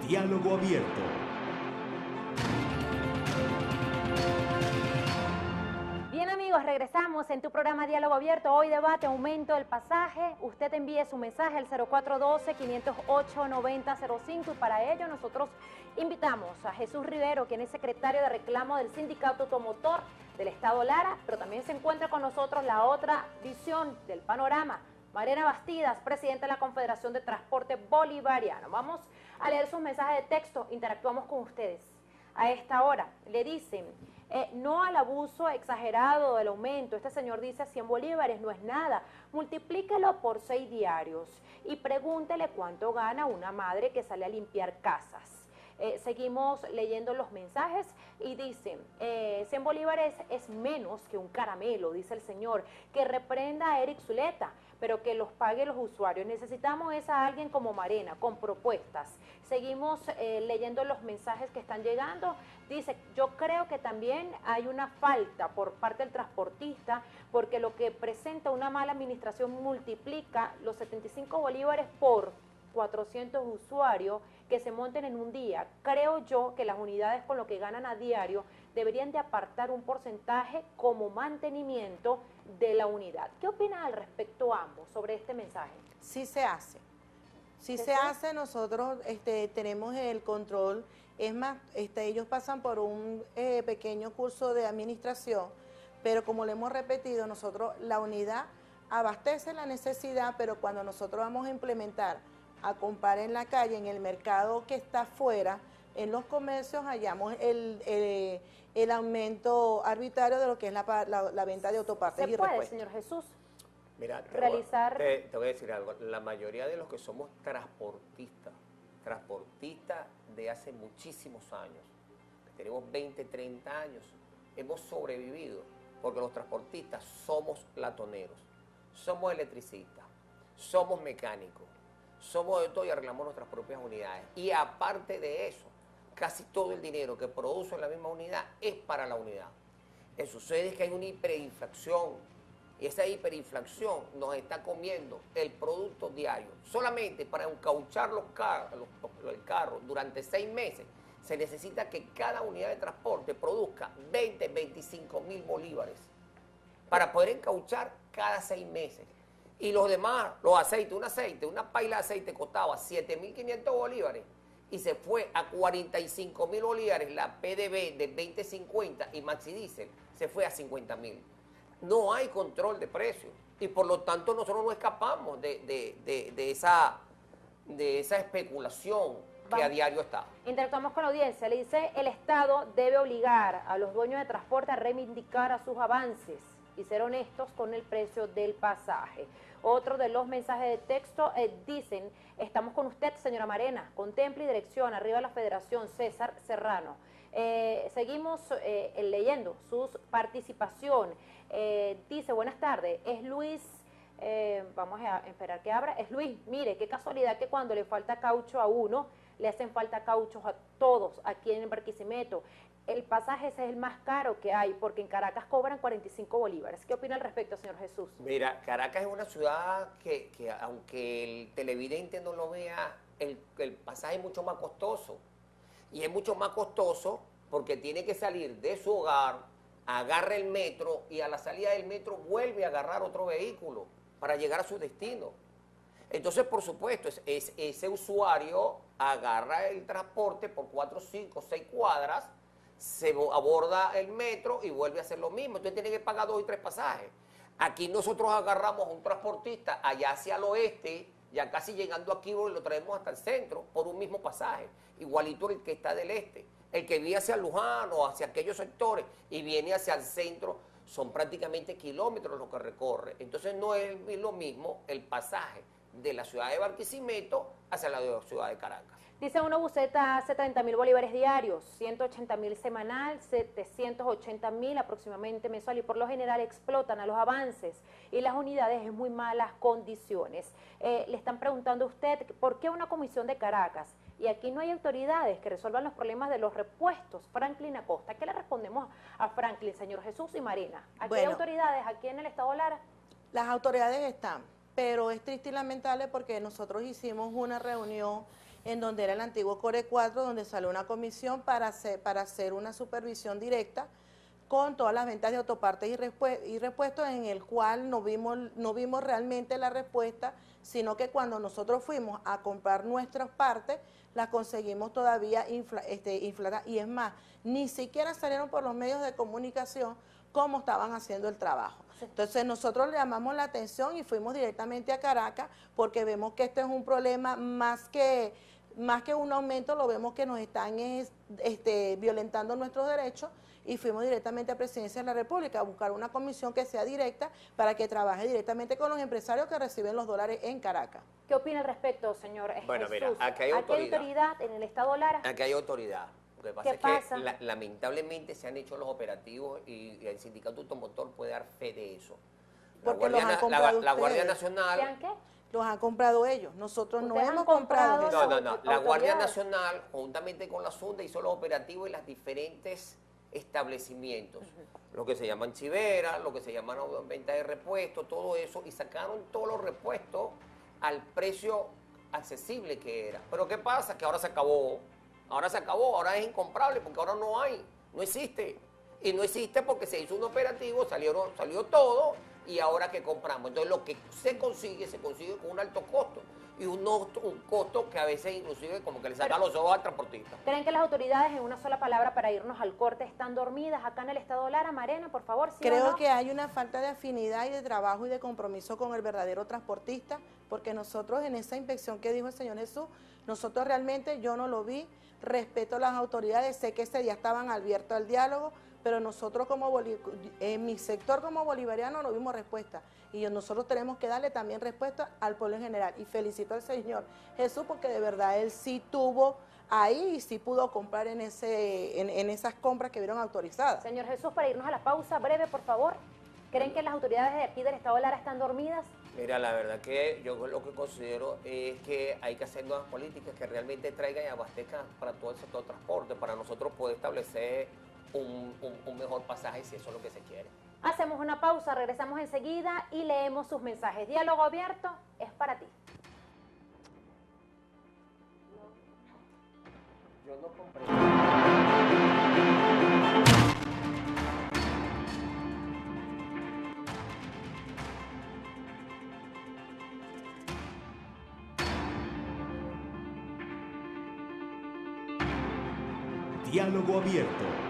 Diálogo Abierto. Bien amigos, regresamos en tu programa Diálogo Abierto. Hoy debate aumento del pasaje. Usted envíe su mensaje al 0412-508-9005 y para ello nosotros invitamos a Jesús Rivero, quien es secretario de reclamo del Sindicato Automotor del Estado Lara, pero también se encuentra con nosotros la otra visión del panorama, Marena Bastidas, presidenta de la Confederación de Transporte Bolivariano. Vamos a leer sus mensajes de texto, interactuamos con ustedes. A esta hora le dicen, no al abuso exagerado del aumento. Este señor dice 100 bolívares no es nada, multiplíquelo por 6 diarios y pregúntele cuánto gana una madre que sale a limpiar casas. Seguimos leyendo los mensajes y dicen, 100 bolívares es menos que un caramelo, dice el señor, que reprenda a Eric Zuleta, pero que los pague los usuarios. Necesitamos a alguien como Marena, con propuestas. Seguimos leyendo los mensajes que están llegando. Dice, yo creo que también hay una falta por parte del transportista, porque lo que presenta una mala administración multiplica los 75 bolívares por 400 usuarios que se monten en un día. Creo yo que las unidades con lo que ganan a diario deberían de apartar un porcentaje como mantenimiento de la unidad. ¿Qué opinan al respecto ambos sobre este mensaje? Sí se hace. Sí se hace, nosotros tenemos el control. Es más, ellos pasan por un pequeño curso de administración, pero como le hemos repetido, nosotros, la unidad abastece la necesidad, pero cuando nosotros vamos a implementar, a comprar en la calle, en el mercado que está afuera, en los comercios, hallamos el aumento arbitrario de lo que es la venta de autopartes y repuestos. ¿Se puede, señor Jesús? Mira, realizar... te voy a decir algo. La mayoría de los que somos transportistas de hace muchísimos años, que tenemos 20, 30 años, hemos sobrevivido porque los transportistas somos latoneros, somos electricistas, somos mecánicos, somos de todo y arreglamos nuestras propias unidades. Y aparte de eso, casi todo el dinero que produce la misma unidad es para la unidad. Lo que sucede es que hay una hiperinflación y esa hiperinflación nos está comiendo el producto diario. Solamente para encauchar el carro durante 6 meses se necesita que cada unidad de transporte produzca 20, 25 mil bolívares para poder encauchar cada 6 meses. Y los demás, los aceites, una paila de aceite costaba 7.500 bolívares y se fue a 45.000 bolívares, la PDB de 2050 y Maxi Diesel se fue a 50.000. No hay control de precios y por lo tanto nosotros no escapamos de esa especulación que a diario está. Interactuamos con la audiencia, le dice, el Estado debe obligar a los dueños de transporte a reivindicar a sus avances y ser honestos con el precio del pasaje. Otro de los mensajes de texto dicen, estamos con usted, señora Marena, contemple y dirección, arriba la Federación, César Serrano. Seguimos leyendo su participación. Dice, buenas tardes, es Luis, vamos a esperar que abra, es Luis, mire, qué casualidad que cuando le falta caucho a uno, le hacen falta cauchos a todos aquí en Barquisimeto. El pasaje ese es el más caro que hay, porque en Caracas cobran 45 bolívares. ¿Qué opina al respecto, señor Jesús? Mira, Caracas es una ciudad que aunque el televidente no lo vea, el pasaje es mucho más costoso. Y es mucho más costoso porque tiene que salir de su hogar, agarra el metro y a la salida del metro vuelve a agarrar otro vehículo para llegar a su destino. Entonces, por supuesto, ese usuario agarra el transporte por 4, 5, 6 cuadras, se aborda el metro y vuelve a hacer lo mismo. Entonces tiene que pagar 2 y 3 pasajes. Aquí nosotros agarramos a un transportista allá hacia el oeste, ya casi llegando aquí, y lo traemos hasta el centro por un mismo pasaje, igualito el que está del este. El que viene hacia Luján o hacia aquellos sectores y viene hacia el centro, son prácticamente kilómetros lo que recorre. Entonces no es lo mismo el pasaje de la ciudad de Barquisimeto hacia la ciudad de Caracas. Dice, una buseta hace 30.000 bolívares diarios, 180.000 semanal, 780.000 aproximadamente mensual y por lo general explotan a los avances y las unidades en muy malas condiciones. Le están preguntando a usted, ¿por qué una comisión de Caracas? Y aquí no hay autoridades que resuelvan los problemas de los repuestos. Franklin Acosta, ¿qué le respondemos a Franklin, señor Jesús y Marina? ¿Aquí hay autoridades aquí en el Estado Lara? Las autoridades están, pero es triste y lamentable porque nosotros hicimos una reunión en donde era el antiguo Core 4, donde salió una comisión para hacer una supervisión directa con todas las ventas de autopartes y repuestos, en el cual no vimos realmente la respuesta, sino que cuando nosotros fuimos a comprar nuestras partes, las conseguimos todavía infladas, y es más, ni siquiera salieron por los medios de comunicación cómo estaban haciendo el trabajo. Entonces nosotros le llamamos la atención y fuimos directamente a Caracas, porque vemos que este es un problema más que un aumento, lo vemos que nos están violentando nuestros derechos, y fuimos directamente a Presidencia de la República a buscar una comisión que sea directa para que trabaje directamente con los empresarios que reciben los dólares en Caracas. ¿Qué opina al respecto, señor Bueno, Jesús? mira, aquí hay autoridad en el Estado Lara? Aquí hay autoridad. Lo que pasa ¿Qué es pasa? que lamentablemente se han hecho los operativos y el Sindicato Automotor puede dar fe de eso. Porque los han comprado la Guardia ustedes. Nacional... ¿Sean qué? Los han comprado ellos, nosotros no ¿Ustedes han hemos comprado comprado? eso. No. La Guardia Nacional, juntamente con la SUNDA, hizo los operativos en las diferentes establecimientos, lo que se llaman chiveras, lo que se llaman ventas de repuestos, todo eso, y sacaron todos los repuestos al precio accesible que era. Pero ¿qué pasa? Que ahora se acabó, ahora es incomprable, porque ahora no hay, no existe. Y no existe porque se hizo un operativo, salió todo, y ahora que compramos. Entonces lo que se consigue con un alto costo, y un costo que a veces inclusive como que le saca los ojos al transportista. ¿Creen que las autoridades, en una sola palabra para irnos al corte, están dormidas acá en el Estado Lara? Marena, por favor, ¿sí Creo o no? que hay una falta de afinidad y de trabajo y de compromiso con el verdadero transportista, porque nosotros en esa inspección que dijo el señor Jesús, nosotros realmente, yo no lo vi, respeto a las autoridades, sé que ese día estaban abiertos al diálogo, pero nosotros en mi sector como bolivariano no vimos respuesta, y nosotros tenemos que darle también respuesta al pueblo en general, y felicito al señor Jesús porque de verdad él sí tuvo ahí y sí pudo comprar en esas compras que vieron autorizadas. Señor Jesús, para irnos a la pausa breve, por favor, ¿creen que las autoridades de aquí del Estado Lara están dormidas? Mira, la verdad que yo lo que considero es que hay que hacer nuevas políticas que realmente traigan y abastezcan para todo el sector transporte, para nosotros poder establecer un mejor pasaje, si eso es lo que se quiere. Hacemos una pausa, regresamos enseguida y leemos sus mensajes. Diálogo abierto es para ti. Yo no comprendo. Diálogo abierto.